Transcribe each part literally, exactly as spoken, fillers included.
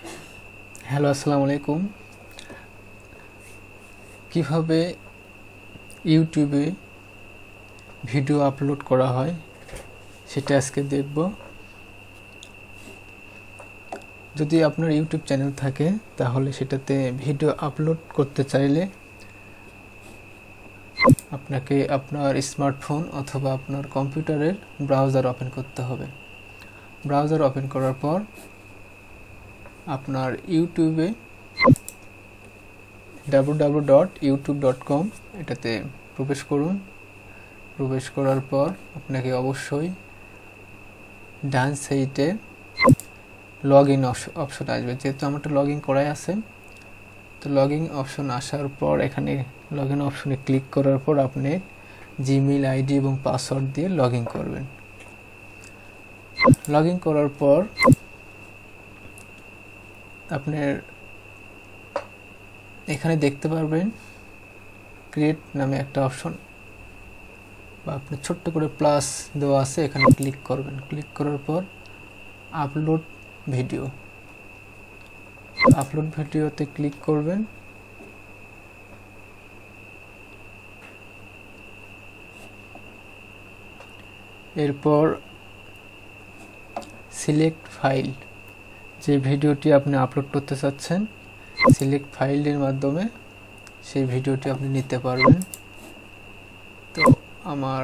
Hello, আসসালামু আলাইকুম। কিভাবে ইউটিউবে ভিডিও আপলোড করা হয় সেটা আজকে দেখব। যদি আপনার ইউটিউব চ্যানেল থাকে তাহলে সেটাতে ভিডিও আপলোড করতে চাইলে আপনাকে আপনার স্মার্টফোন অথবা আপনার কম্পিউটারের ব্রাউজার ওপেন করতে হবে। ব্রাউজার ওপেন করার পর আপনার ইউটিউবে W W W dot YouTube dot com এটাতে প্রবেশ করুন। প্রবেশ করার পর আপনাকে অবশ্যই ডান সাইডে লগ ইন অপশন আসবে। যেহেতু আমারটা লগ ইন করাই আছে, তো লগ ইন অপশন আসার পর এখানে লগ ইন অপশনে ক্লিক করার পর আপনি জিমেইল আইডি এবং পাসওয়ার্ড দিয়ে লগ ইন করবেন। লগ ইন করার পর আপনার এখানে দেখতে পারবেন ক্রিয়েট নামে একটা অপশন বা আপনি ছোট্ট করে প্লাস দেওয়া আছে, এখানে ক্লিক করবেন। ক্লিক করার পর আপলোড ভিডিও আপলোড ভিডিওতে ক্লিক করবেন। এরপর সিলেক্ট ফাইল, যে ভিডিওটি আপনি আপলোড করতে চাচ্ছেন সিলেক্ট ফাইলের মাধ্যমে সেই ভিডিওটি আপনি নিতে পারবেন। তো আমার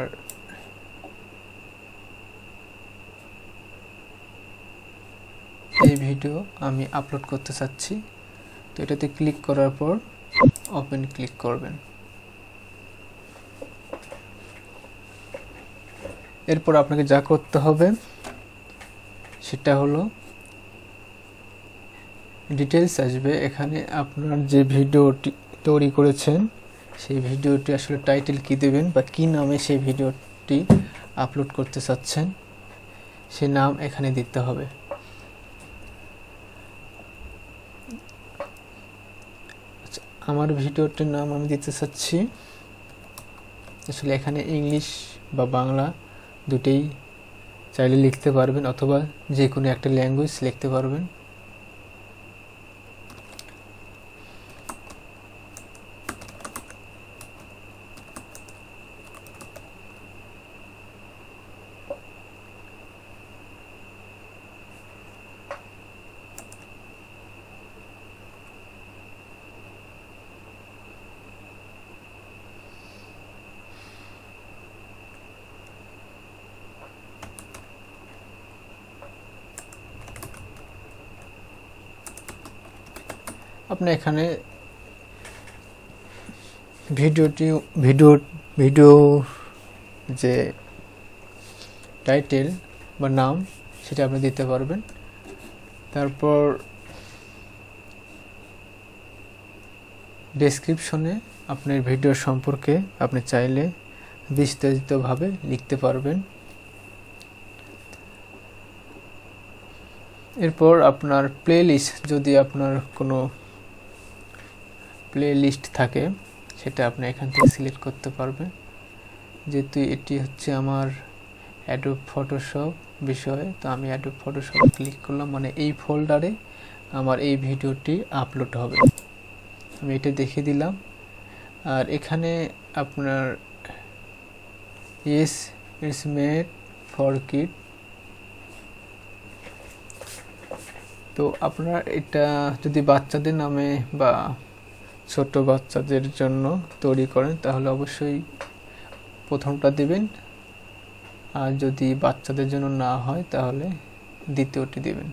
এই ভিডিও আমি আপলোড করতে চাচ্ছি, তো এটাতে ক্লিক করার পর ওপেন ক্লিক করবেন। এরপর আপনাকে যা করতে হবে সেটা হলো ডিটেলস আসবে। এখানে আপনার যে ভিডিওটি তৈরি করেছেন সেই ভিডিওটি আসলে টাইটেল কি দেবেন বা কি নামে সেই ভিডিওটি আপলোড করতে চাচ্ছেন সেই নাম এখানে দিতে হবে। আচ্ছা, আমার ভিডিওটির নাম আমি দিতে চাচ্ছি, আসলে এখানে ইংলিশ বা বাংলা দুটেই চাইলে লিখতে পারবেন অথবা যে কোনো একটা ল্যাঙ্গুয়েজ লিখতে পারবেন। আপনি এখানে ভিডিওটি ভিডিও ভিডিও যে টাইটেল বা নাম সেটা আপনি দিতে পারবেন। তারপর ডেসক্রিপশনে আপনার ভিডিও সম্পর্কে আপনি চাইলে বিস্তারিতভাবে লিখতে পারবেন। এরপর আপনার প্লে লিস্ট, যদি আপনার কোনো প্লে লিস্ট থাকে সেটা আপনি এখান থেকে সিলেক্ট করতে পারবেন। যেহেতু এটি হচ্ছে আমার অ্যাডোব ফটোশপ বিষয়, তো আমি অ্যাডোব ফটোশপ ক্লিক করলাম, মানে এই ফোল্ডারে আমার এই ভিডিওটি আপলোড হবে, আমি এটা দেখিয়ে দিলাম। আর এখানে আপনার yes it's made for kid, তো আপনার এটা যদি বাচ্চাদের নামে বা ছোট বাচ্চাদের জন্য তৈরি করেন তাহলে অবশ্যই প্রথমটা দিবেন, আর যদি বাচ্চাদের জন্য না হয় তাহলে দ্বিতীয়টি দিবেন।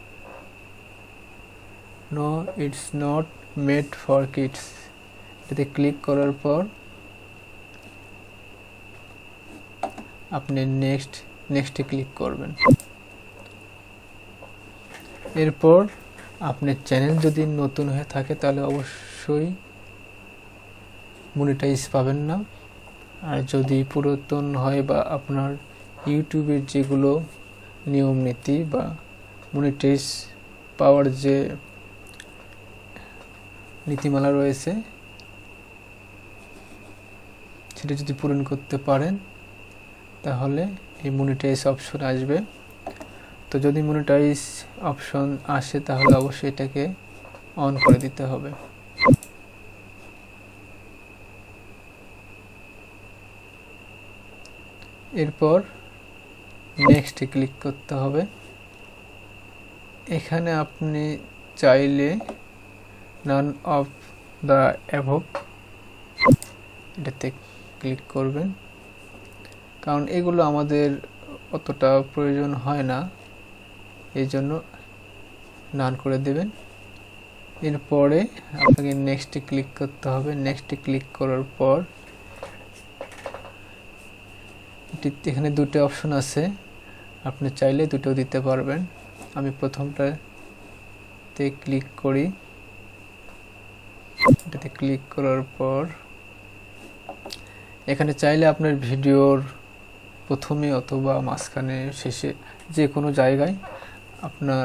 No it's not made for kids, এটাতে ক্লিক করার পর আপনি নেক্সট নেক্সটে ক্লিক করবেন। এরপর আপনার চ্যানেল যদি নতুন হয়ে থাকে তাহলে অবশ্যই মনিটাইজ পাবেন না, আর যদি পুরাতন হয় বা আপনার ইউটিউবের যেগুলো নিয়ম নীতি বা মনিটাইজ পাওয়ার যে নীতিমালা রয়েছে সেটা যদি পূরণ করতে পারেন তাহলে এই মনিটাইজ অপশন আসবে। তো যদি মনিটাইজ অপশন আসে তাহলে অবশ্যই এটাকে অন করে দিতে হবে। এরপর নেক্সটে ক্লিক করতে হবে। এখানে আপনি চাইলে নান অফ দ্য অ্যাভব এটাতে ক্লিক করবেন, কারণ এগুলো আমাদের অতটা প্রয়োজন হয় না, এই জন্য নান করে দেবেন। এরপরে আপনাকে নেক্সটে ক্লিক করতে হবে। নেক্সটে ক্লিক করার পর এখানে দুটো অপশন আছে, আপনি চাইলে দুটো দিতে পারবেন। আমি প্রথমটাতে ক্লিক করি। এটাতে ক্লিক করার পর এখানে চাইলে আপনার ভিডিওর প্রথমে অথবা মাঝখানে শেষে যে কোনো জায়গায় আপনার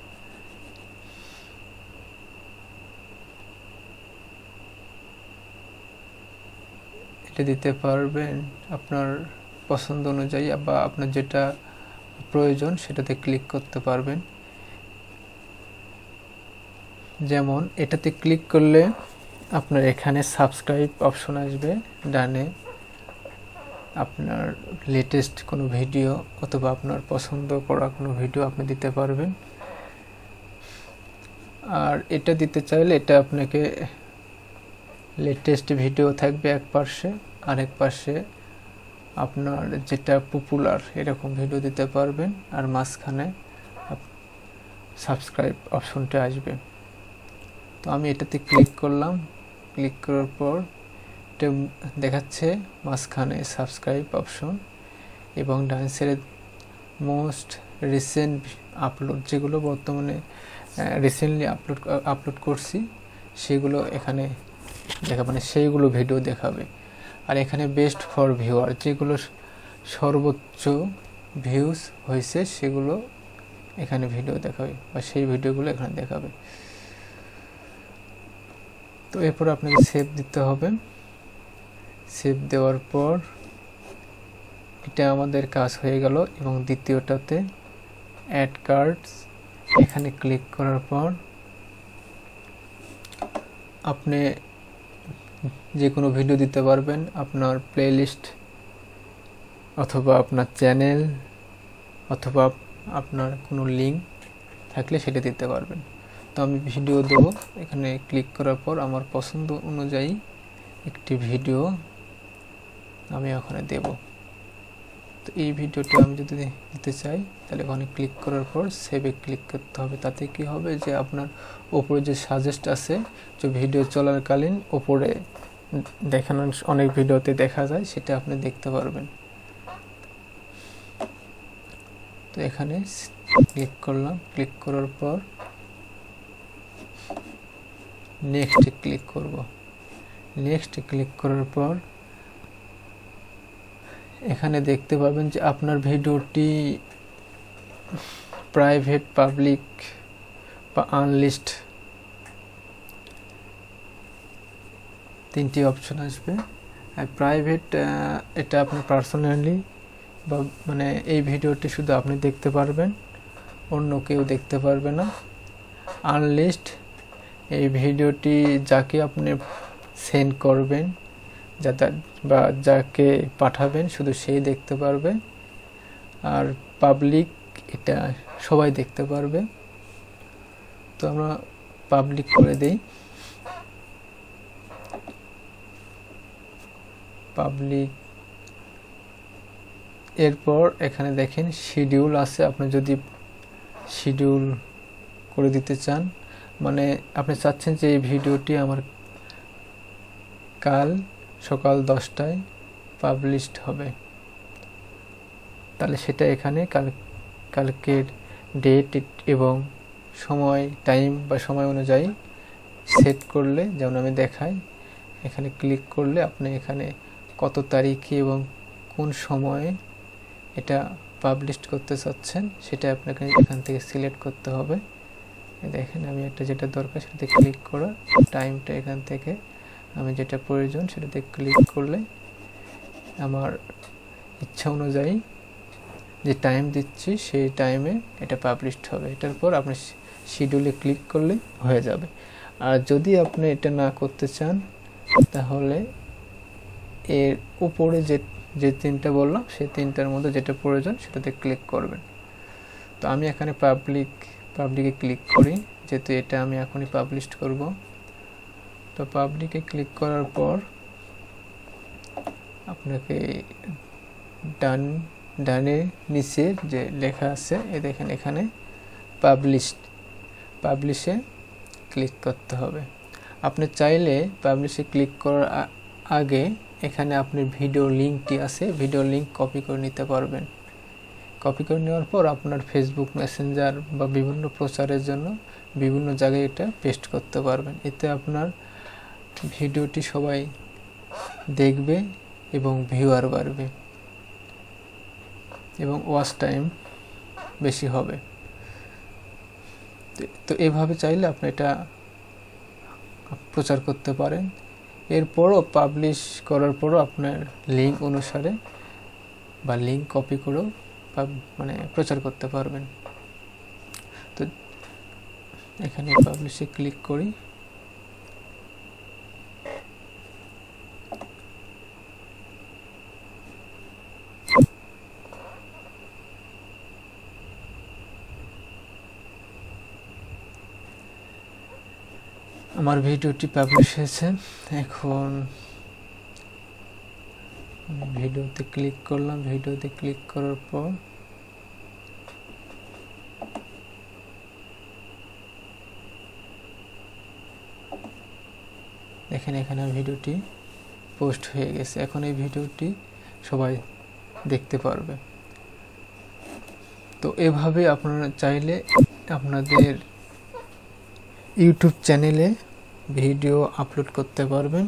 এটা দিতে পারবেন আপনার পছন্দ অনুযায়ী, বা আপনার যেটা প্রয়োজন সেটাতে ক্লিক করতে পারবেন। যেমন এটাতে ক্লিক করলে আপনার এখানে সাবস্ক্রাইব অপশন আসবে ডানে, আপনার লেটেস্ট কোনো ভিডিও অথবা আপনার পছন্দ করা কোনো ভিডিও আপনি দিতে পারবেন। আর এটা দিতে চাইলে এটা আপনাকে লেটেস্ট ভিডিও থাকবে এক পাশে, আরেক পাশে আপনার যেটা পপুলার এরকম ভিডিও দিতে পারবেন, আর মাঝখানে সাবস্ক্রাইব অপশনটা আসবে। তো আমি এটাতে ক্লিক করলাম। ক্লিক করার পর এটা দেখাচ্ছে মাঝখানে সাবস্ক্রাইব অপশন এবং ডান সাইডে মোস্ট রিসেন্ট আপলোড, যেগুলো বর্তমানে রিসেন্টলি আপলোড আপলোড করছি সেগুলো এখানে দেখা, মানে সেইগুলো ভিডিও দেখাবে। আর এখানে বেস্ট ফর ভিউয়ার, যেগুলো সর্বোচ্চ ভিউজ হয়েছে সেগুলো এখানে ভিডিও দেখাবে, বা সেই ভিডিওগুলো এখানে দেখাবে। তো এরপর আপনাকে সেভ দিতে হবে। সেভ দেওয়ার পর এটা আমাদের কাজ হয়ে গেল। এবং দ্বিতীয়টাতে অ্যাড কার্ডস, এখানে ক্লিক করার পর আপনি যে কোনো ভিডিও দিতে পারবেন, আপনার প্লেলিস্ট অথবা আপনার চ্যানেল অথবা আপনার কোনো লিঙ্ক থাকলে সেটা দিতে পারবেন। তো আমি ভিডিও দেব। এখানে ক্লিক করার পর আমার পছন্দ অনুযায়ী একটি ভিডিও আমি ওখানে দেব। তো এই ভিডিওটি আমি যদি দিতে চাই তাহলে ওখানে ক্লিক করার পর সেভে ক্লিক করতে হবে। তাতে কি হবে যে আপনার ওপরে যে সাজেস্ট আছে, যে ভিডিও চলাকালীন ওপরে দেখানোর অনেক ভিডিওতে দেখা যায়, সেটা আপনি দেখতে পারবেন। তো এখানে ক্লিক করলাম। ক্লিক করার পর নেক্সট ক্লিক করব। নেক্সট ক্লিক করার পর এখানে দেখতে পাবেন যে আপনার ভিডিওটি প্রাইভেট, পাবলিক বা আনলিস্ট তিনটি অপশন আসবে। আর প্রাইভেট এটা আপনি পার্সোনালি বা মানে এই ভিডিওটি শুধু আপনি দেখতে পারবেন, অন্য কেউ দেখতে পারবে না। আনলিস্ট এই ভিডিওটি যাকে আপনি সেন্ড করবেন যাতে বা যাকে পাঠাবেন শুধু সেই দেখতে পারবে। আর পাবলিক এটা সবাই দেখতে পারবে। তো আমরা পাবলিক করে দেই। পাবলিক এরপর এখানে দেখেন শিডিউল আছে, আপনি যদি শিডিউল করে দিতে চান, মানে আপনি চাচ্ছেন যে এই ভিডিওটি আমার কাল সকাল দশটায় পাবলিশড হবে, তাহলে সেটা এখানে কাল কালকের ডেট এবং সময়, টাইম বা সময় অনুযায়ী সেট করলে, যেমন আমি দেখাই, এখানে ক্লিক করলে আপনি এখানে কত তারিখে এবং কোন সময়ে এটা পাবলিশ করতে চাচ্ছেন সেটা আপনাকে এখান থেকে সিলেক্ট করতে হবে। দেখেন আমি একটা যেটা দরকার সেটাতে ক্লিক করা, টাইমটা এখান থেকে আমি যেটা প্রয়োজন সেটাতে ক্লিক করলে আমার ইচ্ছা অনুযায়ী যে টাইম দিচ্ছি সেই টাইমে এটা পাবলিশড হবে। এটার পর আপনি শিডিউলে ক্লিক করলে হয়ে যাবে। আর যদি আপনি এটা না করতে চান তাহলে এর উপরে যে যে তিনটা বললাম সেই তিনটার মধ্যে যেটা প্রয়োজন সেটাতে ক্লিক করবেন। তো আমি এখানে পাবলিক পাবলিকে ক্লিক করি, যেহেতু এটা আমি এখনই পাবলিশ করব। তো পাবলিকে ক্লিক করার পর আপনাকে ডান ডানে নিচে যে লেখা আছে এ দেখেন এখানে পাবলিশ পাবলিশে ক্লিক করতে হবে। আপনি চাইলে পাবলিশে ক্লিক করার আগে এখানে আপনার ভিডিও লিঙ্কটি আছে, ভিডিও লিঙ্ক কপি করে নিতে পারবেন। কপি করে নেওয়ার পর আপনার ফেসবুক মেসেঞ্জার বা বিভিন্ন প্রচারের জন্য বিভিন্ন জায়গায় এটা পেস্ট করতে পারবেন। এতে আপনার ভিডিওটি সবাই দেখবে এবং ভিউয়ার বাড়বে এবং ওয়াচ টাইম বেশি হবে। তো এভাবে চাইলে আপনি এটা প্রচার করতে পারেন। এরপরও পাবলিশ করার পরও আপনার লিঙ্ক অনুসারে বা লিঙ্ক কপি করেও মানে প্রচার করতে পারবেন। তো এখানে পাবলিশে ক্লিক করি। আমার ভিডিওটি পাবলিশ হয়েছে। এখন ভিডিওতে ক্লিক করলাম। ভিডিওতে ক্লিক করার পর দেখেন এখানে ভিডিওটি পোস্ট হয়ে গেছে। এখন এই ভিডিওটি সবাই দেখতে পারবে। তো এভাবে আপনারা চাইলে আপনাদের ইউটিউব চ্যানেলে ভিডিও আপলোড করতে পারবেন।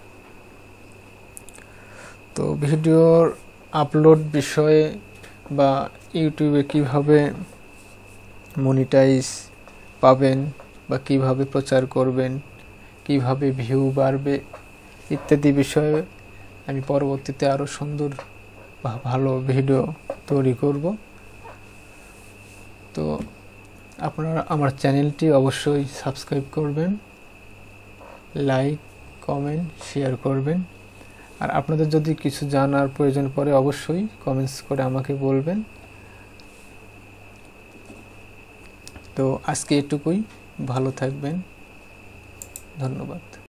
তো ভিডিওর আপলোড বিষয়ে বা ইউটিউবে কিভাবে মনিটাইজ পাবেন বা কিভাবে প্রচার করবেন, কিভাবে ভিউ বাড়বে ইত্যাদি বিষয়ে আমি পরবর্তীতে আরও সুন্দর বা ভালো ভিডিও তৈরি করব। তো আপনারা আমার চ্যানেলটি অবশ্যই সাবস্ক্রাইব করবেন, লাইক কমেন্ট শেয়ার করবেন। আর আপনাদের যদি কিছু জানার প্রয়োজন পড়ে অবশ্যই কমেন্টস করে আমাকে বলবেন। তো আজকে এটুকুই, ভালো থাকবেন, ধন্যবাদ।